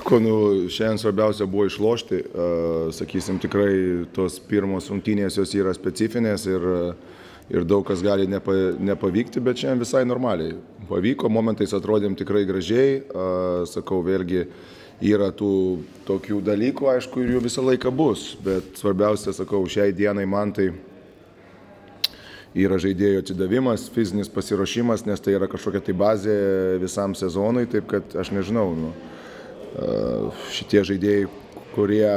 Šiandien svarbiausia buvo išlošti, sakysim, tikrai tos pirmos rungtynės jos yra specifinės ir daug kas gali nepavykti, bet šiandien visai normaliai. Pavyko, momentais atrodėm tikrai gražiai, sakau, vėlgi yra tų tokių dalykų, aišku, ir jų visą laiką bus, bet svarbiausia, sakau, šiai dienai man tai yra žaidėjų atsidavimas, fizinis pasiruošimas, nes tai yra kažkokia tai bazė visam sezonui, taip kad aš nežinau, šitie žaidėjai, kurie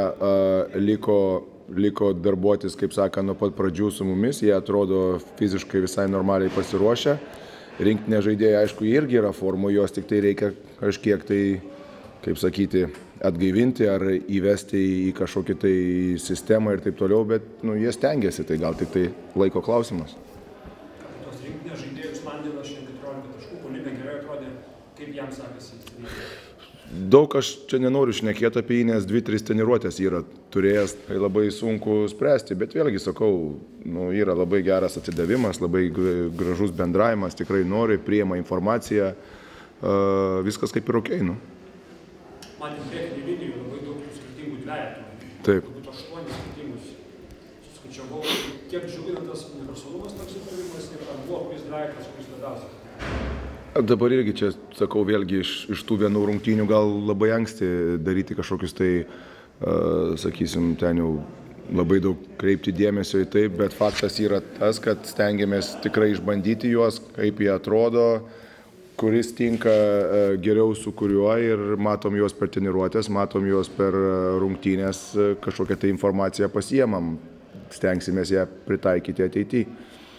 liko darbuotis, kaip sakant, nuo pat pradžių su mumis, jie atrodo fiziškai visai normaliai pasiruošę. Rinktinė žaidėjai, aišku, irgi yra formų, jos tik tai reikia kažkiek tai, kaip sakyti, atgaivinti ar įvesti į kažkokį tai sistemą ir taip toliau, bet jie stengiasi, tai gal tik tai laiko klausimas. Tos rinktinės žaidėjus Landinas šiandien 14 taškų, Puolime gerai atrodė, kaip jam sekasi? Daug aš čia nenoriu šnekėti apie jį, nes 2-3 treniruotės yra turėjęs, tai labai sunku spręsti, bet vėlgi sakau, yra labai geras atsidavimas, labai gražus bendravimas, tikrai nori, priima informaciją, viskas kaip ir okei. Matėm priekinį linijų labai daug skirtingų dvejetų. Taip. Turbūt 8 skirtingus suskaičiavau. Kiek džiugina tas universalumas toks įtavimas ir ar buvo kuris dvejetas, kuris labiausiai? Dabar irgi čia, sakau, vėlgi iš tų vienų rungtynių gal labai anksti daryti kažkokius tai, sakysim, ten jau labai daug kreipti dėmesio į tai, bet faktas yra tas, kad stengiamės tikrai išbandyti juos, kaip jie atrodo, kuris tinka geriau su kuriuo ir matom juos per treniruotės, matom juos per rungtynės, kažkokią tai informaciją pasiemam, stengsimės ją pritaikyti ateityje.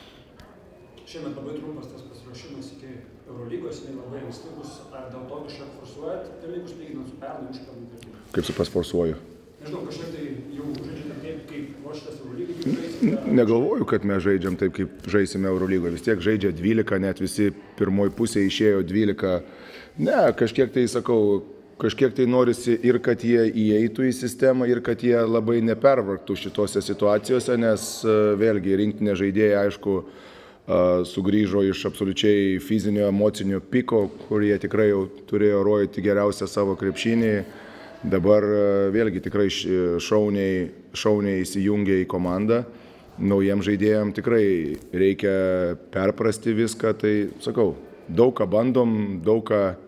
Šiemet labai trumpas tas pasiruošimas iki Eurolygos, labai anksti bus, ar dėl to kažkiek forsuojat dalykus, lyginant su pernai užkalbant? Kaip su pasforsuoju? Nežinau, kažkiek tai jau žaidžiate taip, kaip ruošitės Eurolygai? Negalvoju, kad mes žaidžiam taip, kaip žaisime Eurolygoje. Vis tiek žaidžia 12, net visi pirmoji pusė išėjo 12. Ne, kažkiek tai sakau, kažkiek tai norisi ir kad jie įeitų į sistemą, ir kad jie labai nepervargtų šitose situacijose, nes vėlgi rinktinė žaidėjai, aišku, sugrįžo iš absoliučiai fizinio, emocinio piko, kur jie tikrai jau turėjo rodyti geriausią savo krepšinį. Dabar vėlgi tikrai šauniai įsijungia į komandą. Naujiem žaidėjams tikrai reikia perprasti viską. Tai, sakau, daug ką bandom, daug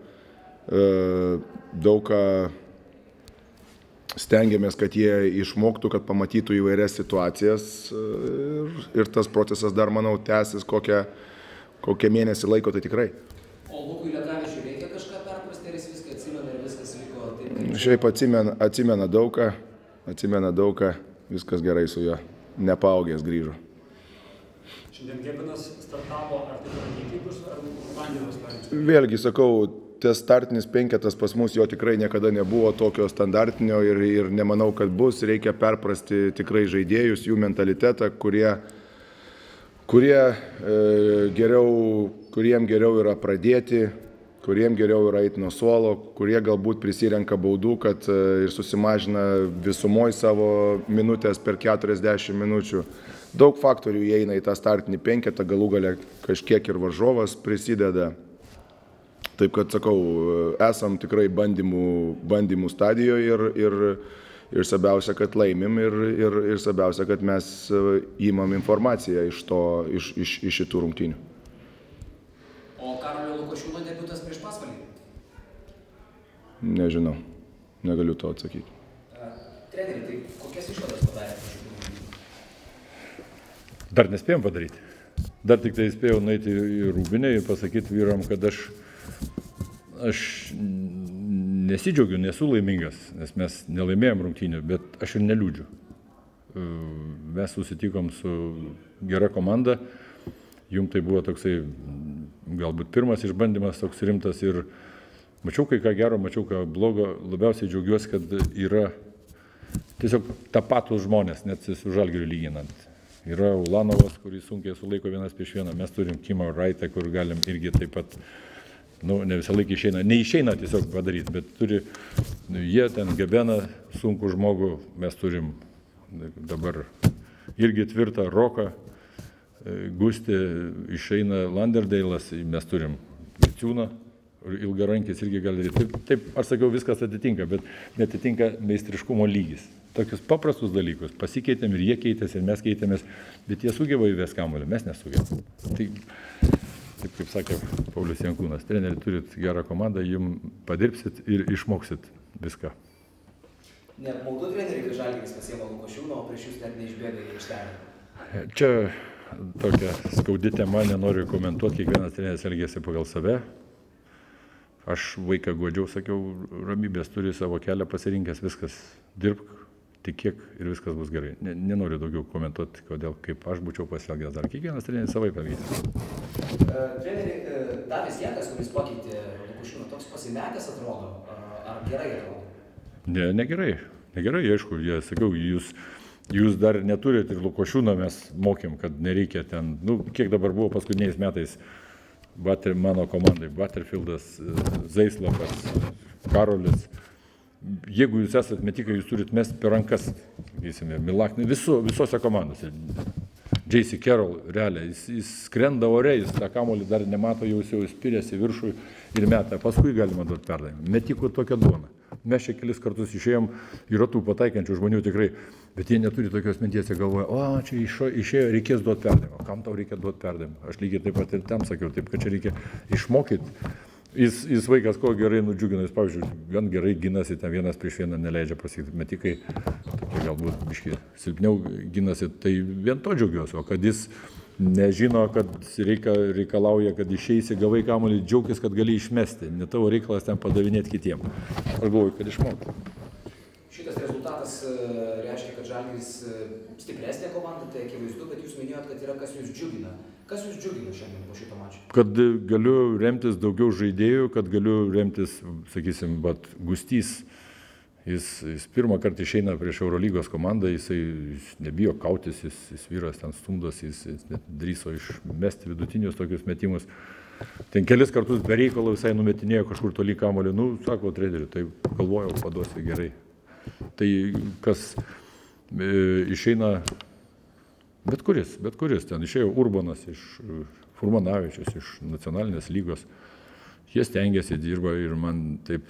ką stengiamės, kad jie išmoktų, kad pamatytų įvairias situacijas ir tas procesas dar, manau, tęsis kokią mėnesį laiko, tai tikrai. O Lukui Lekavičiui reikia kažką perprasti, ar jis viską atsimena ir viskas liko taip? Šiaip atsimena daug ką, viskas gerai su juo, nepaaugęs grįžo. Šiandien Gebenas startavo, ar tai yra bus, ar Landinas laimės? Vėlgi, sakau, tas startinis penketas pas mus jo tikrai niekada nebuvo tokio standartinio ir nemanau, kad bus. Reikia perprasti tikrai žaidėjus, jų mentalitetą, kuriem geriau yra pradėti, kuriem geriau yra eiti nuo suolo, kurie galbūt prisirenka baudų, kad ir susimažina visumoj savo minutės per 40 minučių. Daug faktorių įeina į tą startinį penketą, galų gale kažkiek ir varžovas prisideda. Taip kad, sakau, esam tikrai bandymų stadijoje ir svarbiausia, kad laimim ir svarbiausia, kad mes įmam informaciją iš šitų rungtynių. O Karolio Lukošiūno debiutas prieš Pasvalį? Nežinau, negaliu to atsakyti. Treneri, tai kokias išvadas padarėte? Dar nespėjom padaryti. Dar tik tai spėjau nueiti į Rūbinę ir pasakyti vyram, kad aš nesidžiaugiu, nesu laimingas, nes mes nelaimėjom rungtynių, bet aš ir neliūdžiu. Mes susitikom su gera komanda, jums tai buvo toksai galbūt pirmas išbandymas toks rimtas ir mačiau kai ką gero, mačiau ką blogo, labiausiai džiaugiuosi, kad yra tiesiog tapatus žmonės, net su Žalgiriu lyginant. Yra Ulanovas, kuris sunkiai sulaiko vienas prieš vieną, mes turim Kimą Raitą, kur galim irgi taip pat ne visą laiką išeina, neišeina tiesiog padaryti, bet turi, jie ten gabena sunkų žmogų, mes turim dabar irgi tvirtą Roką, Gustį, išeina Landerdeilas, mes turim Viciūną, ilgarankis irgi gali daryti. Taip, aš sakiau, viskas atitinka, bet netitinka meistriškumo lygis. Tokius paprastus dalykus. Pasikeitėm ir jie keitėsi, ir mes keitėmės, bet jie sugeba įvesti kamuolį, mes nesugebam. Tai, taip kaip sakė Paulius Jankūnas, treneri turit gerą komandą, jums padirbsit ir išmoksit viską. Neapmaudu treneriai, kad Žalgiris pasiėmė Lukošiūną, o prieš jūs net neišbėga į aikštelę. Čia tokia skaudi tema, nenoriu komentuoti, kiekvienas treneris elgėsi pagal save. Aš vaiką guodžiau, sakiau, ramybės turi savo kelią pasirinkęs, viskas dirbk, tikėk ir viskas bus gerai. Nenoriu daugiau komentuoti, kodėl, kaip aš būčiau pasielgęs, dar kiekvienas treneris savaip elgėsi. Treneri, Davis Jankas, kuris pakeitė Lukošiūną, toks pasimetęs atrodo, ar gerai atrodo? Negerai, aišku, jie, sakiau, jūs dar neturite ir Lukošiūną mes mokėm, kad nereikia ten, kiek dabar buvo paskutiniais metais mano komandai, Butterfieldas, Zaislavas, Karolis. Jeigu jūs esate metikai, jūs turite mest per rankas, sakysime, Milaknį, visose komandose. J.C. Carroll, realiai, jis skrenda ore, jis tą kamuolį dar nemato, jau spiriasi viršų ir meta, paskui galima duoti perdavimą. Metikų tokia duona. Mes čia kelis kartus išėjom, yra tų pataikančių žmonių tikrai, bet jie neturi tokios minties, jie galvoja, čia išėjo, reikės duoti perdavimą. Kam tau reikia duoti perdavimą? Aš lygiai taip pat ir ten sakiau, taip, kad čia reikia išmokyti. Jis vaikas ko gerai nudžiugina, jis, pavyzdžiui, gan gerai ginasi, ten vienas prieš vieną neleidžia pasiekti, metikai, tokie galbūt biški silpniau ginasi, tai vien to džiaugiuosi, o kad jis nežino, kad reikalauja, kad išeisi, gavai kamuolį, džiaugis, kad gali išmesti, ne tavo reikalas ten padavinėti kitiem. Aš galvoju, kad išmokti. Šitas rezultatas reiškia, kad Žalgiris stipresnė komanda, tai akivaizdu, bet jūs minėjot, kad yra kas jūs džiugina. Kas jūs džiugina šiandien po šito mačo? Kad galiu remtis daugiau žaidėjų, kad galiu remtis, sakysim, Gustys. Jis pirmą kartą išeina prieš Eurolygos komandą, jis nebijo kautis, jis vyras ten stumdos, jis net drįso išmesti vidutinius tokius metimus. Ten kelis kartus be reikalo visai numetinėjo kažkur toli kamuolį, sako treneriui, tai galvojau, paduosi gerai. Tai kas išeina, bet kuris, ten išėjo Urbanas iš Furmanavičius, iš nacionalinės lygos, jie stengiasi, dirba ir man taip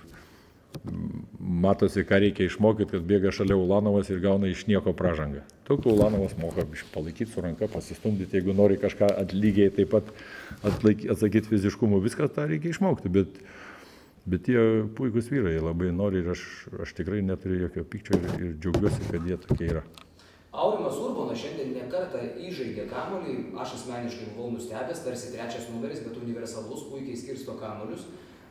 matosi, ką reikia išmokyti, kad bėga šalia Ulanovas ir gauna iš nieko pražangą. Tokiu Ulanovas moka palaikyti su ranka, pasistumdyti, jeigu nori kažką lygiai taip pat atsakyti fiziškumu, viską tą reikia išmokti, bet jie puikus vyrai, labai nori ir aš tikrai neturiu jokio pykčio ir džiaugiuosi, kad jie tokie yra. Aurimas Urbonas šiandien ne kartą įžaidė kamuolį, aš asmeniškai buvau nustebęs, tarsi trečias numeris, bet universalus, puikiai skirsto kamuolius.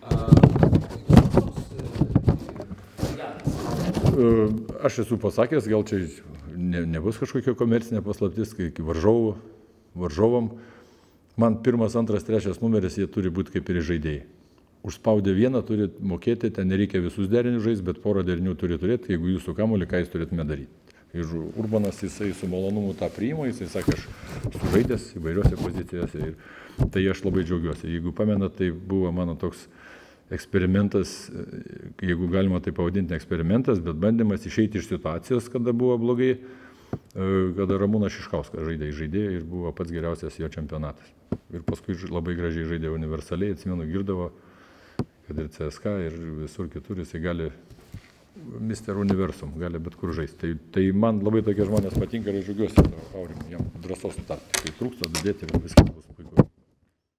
Aš esu pasakęs, gal čia nebus kažkokia komercinė paslaptis, kai varžovam, man pirmas, antras, trečias numeris, jie turi būti kaip ir žaidėjai. Užspaudę vieną turi mokėti, ten nereikia visus derinius žaisti, bet porą derinių turi turėti, jeigu jūsų kamuolį, ką jūs turėtume daryti. Ir Urbanas, jisai su malonumu tą priima, jisai sakė, aš sužaidęs įvairiose pozicijose ir tai aš labai džiaugiuosi. Jeigu pamenat, tai buvo mano toks eksperimentas, jeigu galima tai pavadinti eksperimentas, bet bandymas išeiti iš situacijos, kada buvo blogai, kada Ramūnas Šiškauskas žaidė ir buvo pats geriausias jo čempionatas. Ir paskui labai gražiai žaidė universaliai, atsimenu, girdavo, kad ir CSK ir visur kitur jisai gali Mister Universum, gali bet kur žaisti. Tai man labai tokie žmonės patinka ir aš džiaugiuosi, Aurimui, jam drąsos nutarti. Kai trūksta, dadėti ir viskas bus.